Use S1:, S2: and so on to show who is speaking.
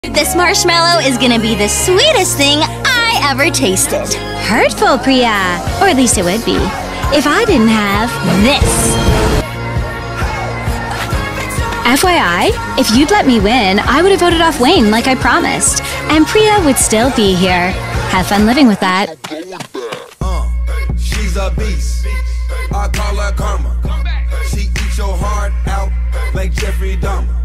S1: This marshmallow is gonna be the sweetest thing I ever tasted.
S2: Hurtful, Priya. Or at least it would be. If I didn't have this. FYI, if you'd let me win, I would have voted off Wayne like I promised. And Priya would still be here. Have fun living with that.
S3: She's a beast. I call her karma. She eats your heart out like Jeffrey Dahmer.